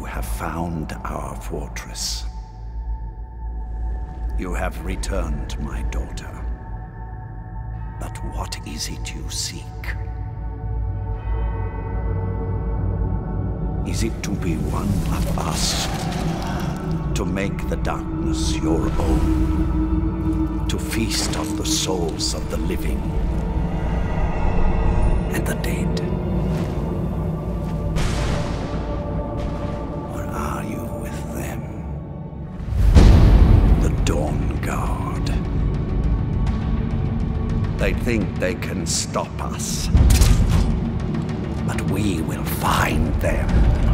have found our fortress. You have returned, my daughter. But what is it you seek? Is it to be one of us? To make the darkness your own? To feast on the souls of the living and the dead? Or are you with them? The Dawn Guard. They think they can stop us. But we will find them.